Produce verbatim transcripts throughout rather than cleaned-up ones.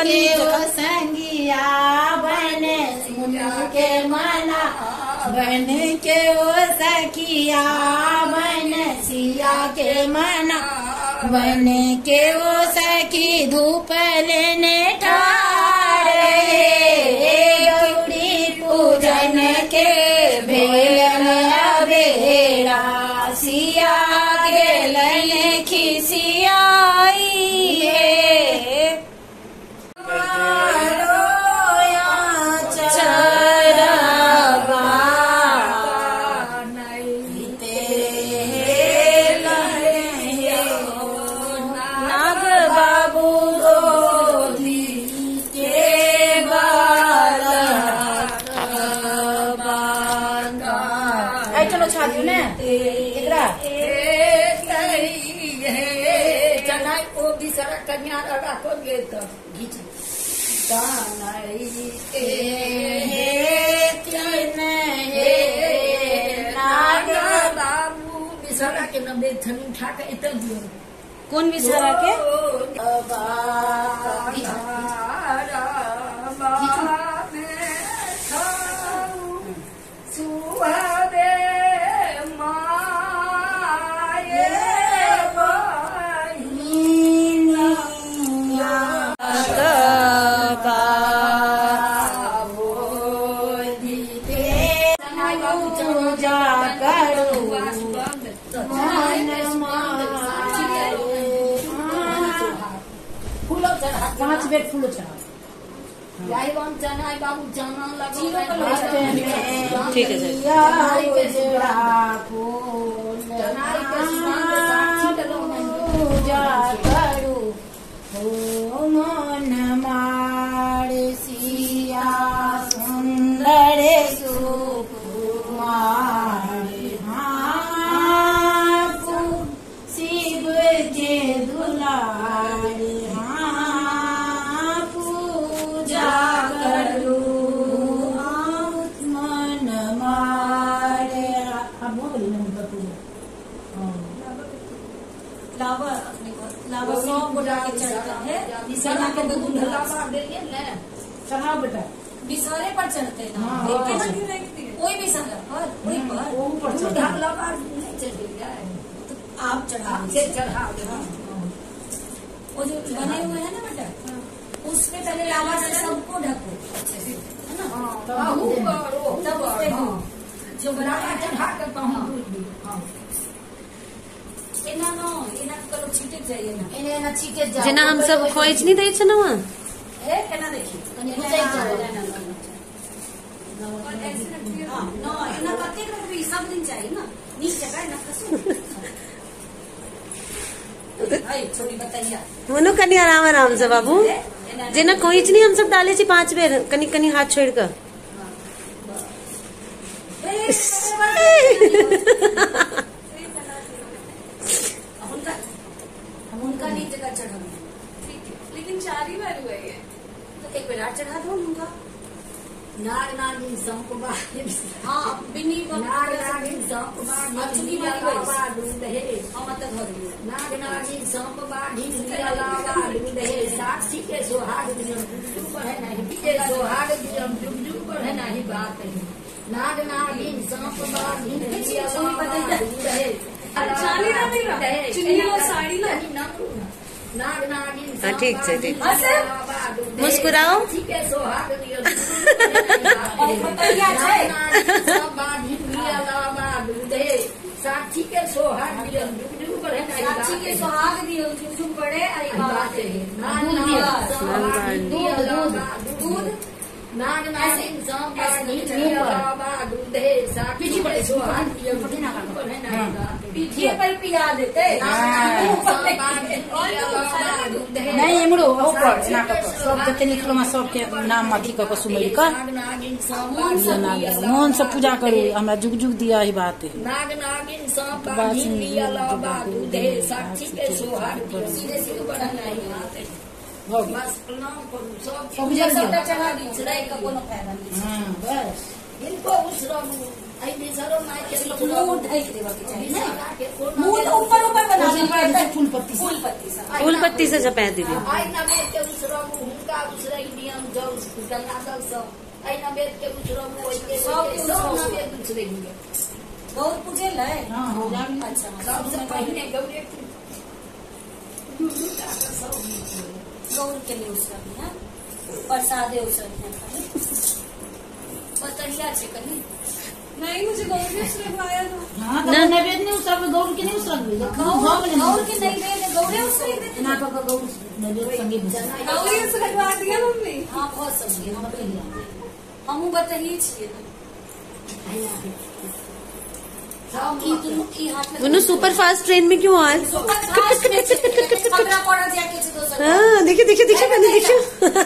के संगिया बन मुनु के मना बन के ओ सखिया बन सिया के मना बन के ओ सखी धूप लेने ठाड़े गौरी पूजन के बेला बेड़ा सिया गेलन खिसियाई है चलो छाती ने चना को भी सारा कन्या रखो गे तो घीच बाबू बिसरा के नब्बे थनी उठा के इतना दियो कौन बिसरा के पांच बेर फूलो चढ़ा बाबू जाना ठीक है पूजा करू हो मन मार सिया सुंदर सुकुमार शिव के दुलार लावा लावा सौंप बुला के चढ़ता है बिसरा के दूध चढ़ा बेटा बिसरे पर चढ़ते ना कोई भी संग पर कोई पर आप चढ़ा चढ़ा वो जो बने हुए हैं ना बेटा उसमें पहले लावा से सबको ढको अच्छे से है ना तब उसपे जो बना चढ़ा करता हूँ जेना हम सब खोज नहीं दै छ ना वहाँ सब दिन चाहिए ना नीचे छोटी बताइए मनो कनी आराम आराम से बाबू जेना खोज नहीं हम सब डाले छी पांच बेर कनी कनी हाथ छोड़ कर उनका नहीं जगह चढ़ा लेकिन चार ही बार हुआ है तो एक बेर चढ़ा दो उनका नाग नागिन संप हाँ बिन्नी नाग नागिन संप चुकी नाग नागिन संप साक्षी के सोहाग सोहाग है नहीं बात है नाग नागिन संप हाँ ठीक है ठीक मुस्कुराओ साक्षी के सोहाग साक्षी के सोहाग दियो झुक पड़े अरे बात है दूध नाग नागिन संप साक्षी के सोहाग पीठे पर पिया देते नहीं इमरो ऊपर सब जते लिखलो में सब के नाम अथी क के सुमरी क मोहन से पूजा करू हमरा जुग जुग दिया ही बात है नाग नागिन सांप बाधी लिया लावा दूधे साक्षी के सोहाग सीधे सीधे बढ़ा नहीं बात है बस प्रणाम करू सब सब चढ़ा दी चढ़ाई का कोनो फायदा नहीं हां बस इनको उसरा आई बिसरो माय के मुंह ढक देवा के चाहिए ना के मुंह तो ऊपर ऊपर बना देना फूल पत्ती फूल पत्ती से फूल पत्ती से छपा दीदी। आई ना बेट के उसरो हुनका उसरे इंडियन जो गंगा दल सब आई ना बेट के उसरो ओइ के सब ना बेट दूसरे लिए गौर पूजे ले हां हो जाएगी। अच्छा सबसे पहले गौरे गौर के लिए उसका भी है प्रसादे उसका भी पतरिया छे कनी नहीं मुझे गौर के उसने बुलाया था। हां तो नैवेद्य नहीं उसका गौर के नहीं उसका गौर गौर के नहीं दे गौरे उसको ही देते ना का गौर नैवेद्य संगे गौरी से लगवा दिया मम्मी। हां बहुत सही हम हमहु बताइए छिए दोनों सुपर फास्ट ट्रेन में क्यों आज? हाँ देखिए देखिए देखिए मैंने देखिए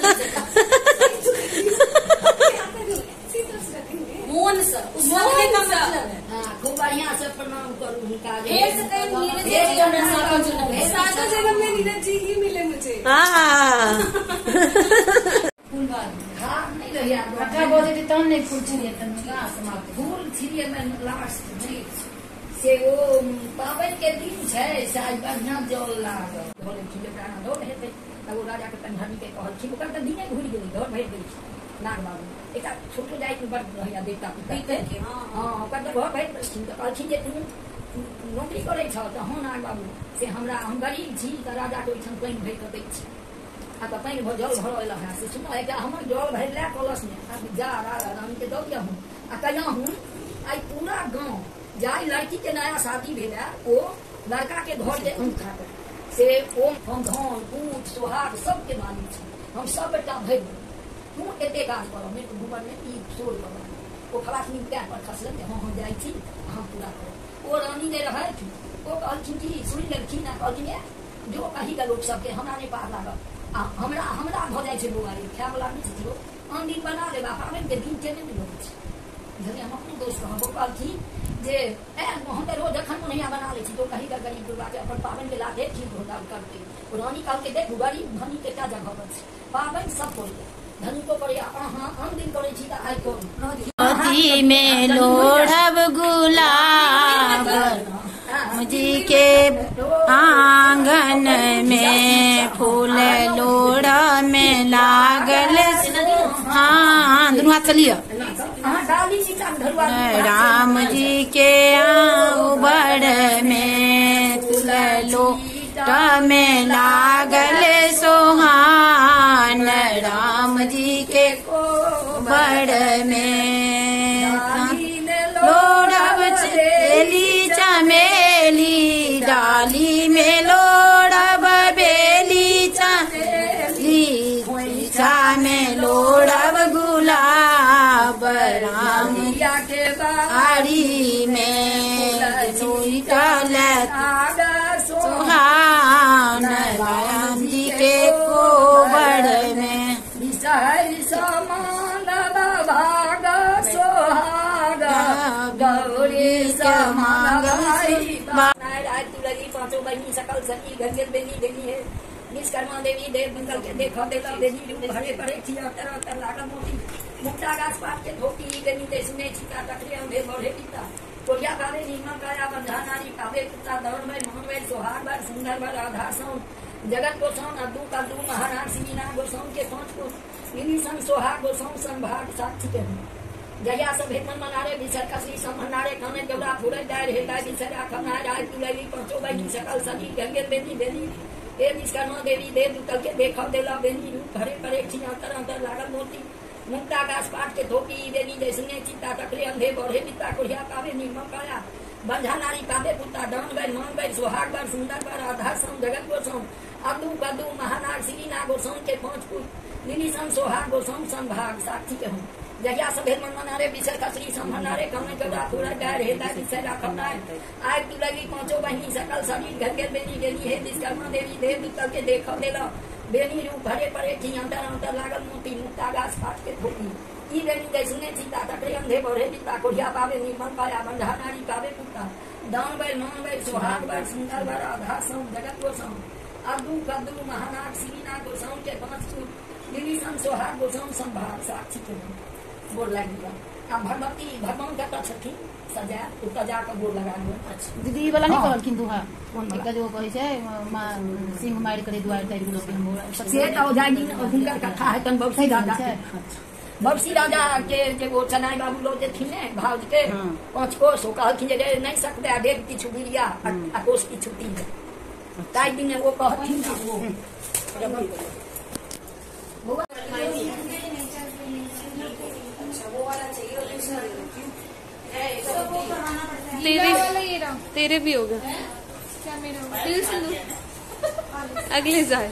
मोहन सर उसका का मतलब है खूब बढ़िया से प्रणाम करूँ उनका सातों जन्म में नीरज जी ही मिले मुझे। हाँ फूलबाग हाँ नहीं रहिया अच्छा बोले थे तो नहीं फूल छिड़िए तब का समाप्त फूल छिड़िए में लास्ट से वो पावन के दिन है साज बढ़िया जल लाग बोले छिड़े प्राण दो हेते तब राजा के तंधनी के कहल छी ओकर त दिने घुरि गेली घर भरि गेली नाग बाबू एकटा छोटो जाय के बड़ रहिया देवता पिता के हां हां ओकर त घर भरि छी त कहल छी जे तू नौकरी करे छ त हां नाग बाबू से हमरा हम गरीब छी त राजा के ओइठन पानि भरि क दै छी आ त पानि भर जल भरल है से सुनो एकटा हमर जल भरि ला कलश में आ जा राजा रानी के दौ दिया हूं आ कया हूं आई पूरा गांव जाई लड़की के नया शादी भेला ओ लड़का के घर के अंत खाकर से ओम हम धन पूत सुहाग सबके मालिक छी हम सब बेटा भरि तू एते काज करो मेरे ऊपर में ई सोर करो ओ खलास में पैर पर खसले हम हम जाई छी हम पूरा करो ओ रानी ने रहे थी ओ कहलखिन कि सुनी लड़की ना कहलखिन जो कही का लोग सबके हमरा ने पार लागल आ हमरा हमरा भ जाय छै बुआरी खाय वाला नहीं छियो अन दिन बना लेबा पावन के दिन के नहीं लोग छै जने हम अपन दोस्त हम कहलखिन जे ए हम तो रोज जखन मुनिया बना ले छी तो कहीं का गरीब दुर्गा के अपन पावन के लाते ठीक होता करते रानी काल के देख गरीब धनी के क्या जगह पर पावन सब कोई धनी को करे हां हम दिन करे छी त आई को अति में लोढ़ब गुलाब मुझी के आंगन में फूल लोढ़ा में लागल हाँ दोनों हाथ चलिए राम जी के आउबड़ में फूल लोढ़ा में लागल सोहान राम जी के बड़ में लोढ़ब चली चमेली डाली में लोढ़ब बेली चमेली चा में लोढ़ब गुलाब राम के बाड़ी में सोहान राम जी के कोबड़ में समान भाग सोहाग गौरी समागाई तुलगी पांचों बहनी सकल सती गंगेल बेनी देनी है विश्वकर्मा देवी देव मंगल के देखा देला देनी रूप भरे पड़े छिया तरह तरह लागा मोती मुक्ता गाछ पात के धोती देनी दे सुने छिका तकरे अंधे बढ़े पिता कोरिया कावे नीमा काया बंधा नारी कावे पुता दौड़ में मोहन में सोहाग बार सुंदर बार आधार सौन जगत गोसाउन अद्दू कद्दू महाराज सीना गोसाउन के पांच को इन्हीं सन सोहाग गोसाउन संभाग साक्षी के जया सब हेतन मनारे विसर कसरी संभनारे कने गौरा फुरे दार हेता विसर आखना राय तुलगी पांचों बहनी सकल सती गंगे बेनी बेनी ए विश्वकर्मा देवी देव दूतल के देखा देला बेनी रूप भरे परे छिया तरह अंतर लागल मोती मुक्ता गाछ पाट के धोती देवी जैसने चिता तकरे अंधे बढ़े पिता कोढ़िया कावे निर्मल काया बंधा नारी कावे पुता दान गए मान गए सुहाग बार सुंदर बार आधार सम जगत गोसाउन अद्दू कद्दू महानाग श्री नाग गोसाउन के पांच पुत नीली सन सोहाग गोसाउन संभाग साक्षी के हूँ जया सब मन मनारे विसर कसरी संभनारे कौन गौरा फूरा डार हेता विसर राखनाय आय तुलगी पांचों बहनी सकल सभी घर के बेनी गेली है विश्वकर्मा देवी देव दूतल के देखा देला बेनी रूप भरे पड़े थी अंतर अंतर लागल मोती मुक्ता गाछ पाट के धोती ई बेनी जैसने सीता तकरे अंधे बढ़े पिता कोढ़िया पावे निर्मल पाया बंधा नारी पावे पुता दान बैल मान बैल सुहाग बैल सुंदर बैल आधार सौन जगत गोसाउन अद्दू कद्दू महानाग श्रीनाग गोसाउन के पांच नीली सन सोहाग गोसाउन संभाग साक्षी के बोल लगी अब भगवती भगवान का छठी सजा तो सजा का गोर लगा दो। दीदी ई वाला नहीं हाँ। कहलखिन दुहा एकटा जो कहै छै मां सिंह मारि करे दुआर तारि गुलो के हम से तो जाय दिन हुनकर कथा है तन बबसी राजा बबसी राजा के जे वो चनाई बाबू लो जे थिने भाव के पांच कोस हो कहलखिन जे नहीं सकते आ डेढ़ की छुबिया आ कोस की छुट्टी है ताई दिन वो कहथिन वो तेरे तेरे भी होगा क्या मेरा होगा तिल सिंदूर अगले साल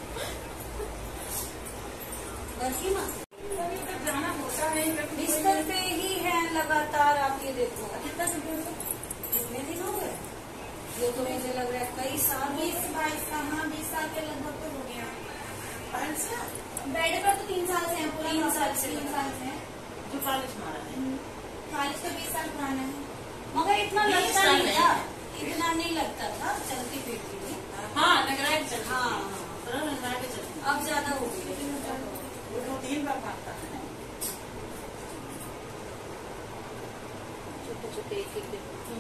बिस्तर पे ही है लगातार। आप ये देखो कितना कितने दिन हो गए ये तो मुझे लग रहा है कई साल बीस बाईस का हाँ बीस साल के लगभग तो हो गया। बेड पर तो तीन साल से हैं पूरा तीन साल से तीन साल से जो फालिश मारा है फालिश तो बीस साल पुराना है मगर इतना लगता नहीं था इतना नहीं लगता था चलती फिरती थी। हाँ लग रहा है हाँ अब ज्यादा हो गई रूटीन पर मारता है छोटे छोटे एक एक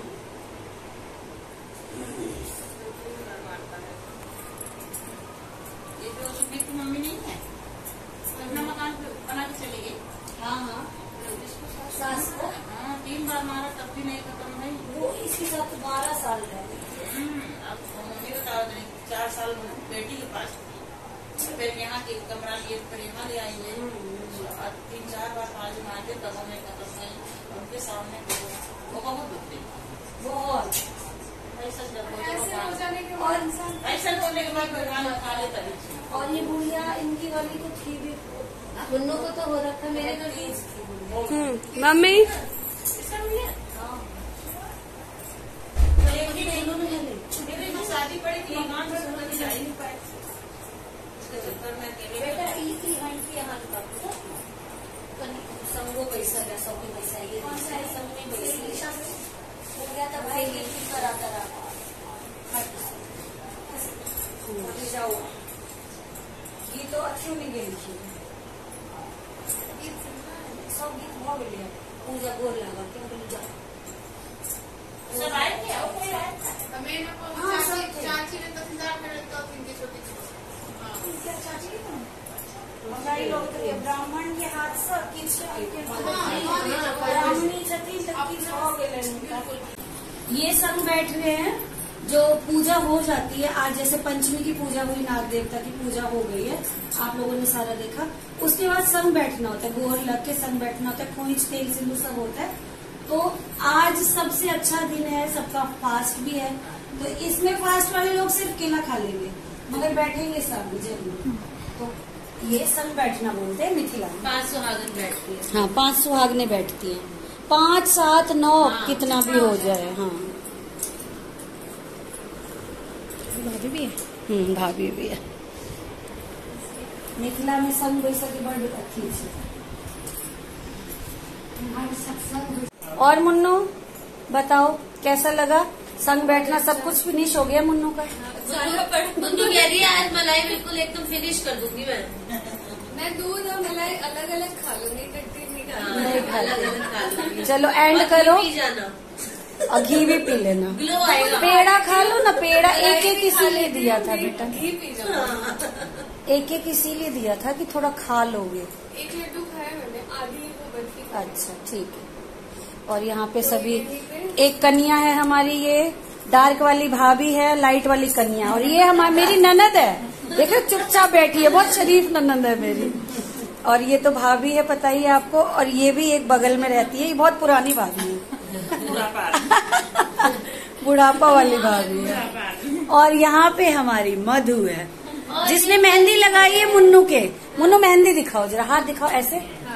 ये जो सुमित की मम्मी नहीं है अपना मकान बना के चली गई। हाँ हाँ सास को हाँ तीन बार मारा तब भी नहीं खत्म नहीं वो इसके साथ बारह साल रह गई। अब मम्मी बताओ चार साल बेटी के पास फिर यहाँ के कमरा लिए फिर यहाँ ले आएंगे तीन चार बार पाँच मारते तब हमें खत्म नहीं उनके सामने वो बहुत दुखते बहुत ऐसा ऐसा बोलने के बाद भगवान खा लेता है। और ये बुढ़िया इनकी वाली तो थी भी मुन्नू को तो हो रखा मेरे घर एज थी मम्मी शादी पड़ी थी मकान में जा ही नहीं पाए बेटा इसी हंटी यहाँ संगो पैसा है सौ की पैसा ये कौन सा है संग में पैसा हो गया था भाई ये करा करा जाओ ये तो अच्छी में गेली थी सब गीत हो गए पूजा गोर लगा क्यों बोली जाओ सब आए थे और कोई आए हमें ना चाची ने तो इंतजार कर रहे तो इनकी छोटी छोटी क्या चाची मंगाई लोग तो ब्राह्मण के हाथ से किछ ब्राह्मणी छती हो गए ये सब बैठ रहे हैं जो पूजा हो जाती है आज जैसे पंचमी की पूजा हुई नाग देवता की पूजा हो गई है आप लोगों ने सारा देखा उसके बाद संग बैठना होता है गोर लग के संग बैठना होता है खोइच तेल सिंदूर सब होता है। तो आज सबसे अच्छा दिन है सबका फास्ट भी है तो इसमें फास्ट वाले लोग सिर्फ केला खा लेंगे मगर बैठेंगे सब जरूर। तो ये संग बैठना बोलते हैं मिथिला में पांच सुहागन बैठती है। हाँ पांच सुहागने बैठती है पांच सात नौ हाँ, कितना भी हो जाए। हाँ भाभी भी है हम्म भाभी भी है मिथिला में संग बैसा की बड़ी अच्छी है। और मुन्नू बताओ कैसा लगा संग बैठना सब कुछ फिनिश हो गया मुन्नू का। मुन्नू कह रही है आज मलाई बिल्कुल एकदम फिनिश कर दूंगी मैं मैं दूध और मलाई अलग अलग खा लूंगी नहीं खा चलो एंड करो और घी भी पी लेना पेड़ा खा लो ना पेड़ा एक एक इसीलिए दिया था बेटा घी पी जाओ एक एक इसीलिए दिया था कि थोड़ा खा लोगे। एक लड्डू खाया मैंने आधी वो बर्फी। अच्छा ठीक है। और यहाँ पे सभी एक कन्या है हमारी ये डार्क वाली भाभी है लाइट वाली कन्या और ये हमारी मेरी ननद है देखो चुपचाप बैठी है बहुत शरीफ ननद है मेरी। और ये तो भाभी है पता ही है आपको और ये भी एक बगल में रहती है ये बहुत पुरानी भाभी है बुढ़ापा वाली भाभी है। और यहाँ पे हमारी मधु है जिसने मेहंदी लगाई है मुन्नू के। मुन्नू मेहंदी दिखाओ जरा हाथ दिखाओ ऐसे।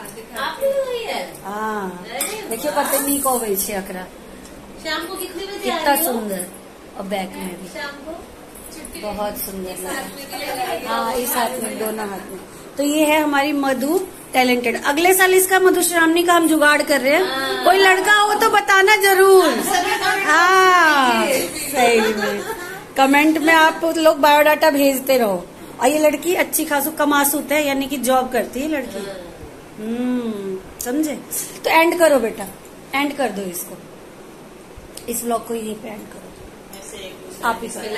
हाँ देखिए पता नहीं को गई छे अकरा शाम को कितने बजे कितना सुंदर और बैक में भी शाम को बहुत सुंदर लगा। हाँ इस हाथ में दोनों हाथ में। तो ये है हमारी मधु टैलेंटेड। अगले साल इसका मधुश्रावणी का हम जुगाड़ कर रहे हैं कोई लड़का हो तो बताना जरूर। हाँ सही में कमेंट में आप लोग बायोडाटा भेजते रहो। और ये लड़की अच्छी खासू कमासूत है यानी कि जॉब करती है लड़की। हम्म समझे? तो एंड करो बेटा, एंड कर दो इसको, इस ब्लॉग को यहीं पे एंड करो आप ही करो।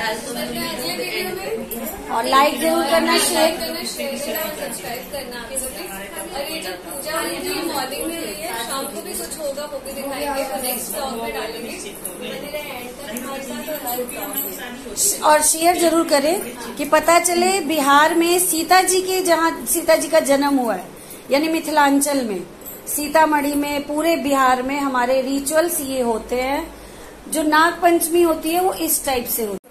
और लाइक जरूर करना, शेयर करना, शेयर करना और सब्सक्राइब करना। और ये जो पूजा वाली जो मॉर्निंग में हुई है, शाम को भी कुछ होगा, वो भी दिखाएंगे, तो नेक्स्ट ब्लॉग में डालेंगे। और शेयर जरूर करें कि पता चले बिहार में सीता जी के, जहाँ सीता जी का जन्म हुआ है, यानी मिथिलांचल में, सीतामढ़ी में, पूरे बिहार में हमारे रिचुअल्स ये होते हैं। जो नाग पंचमी होती है वो इस टाइप से होती है।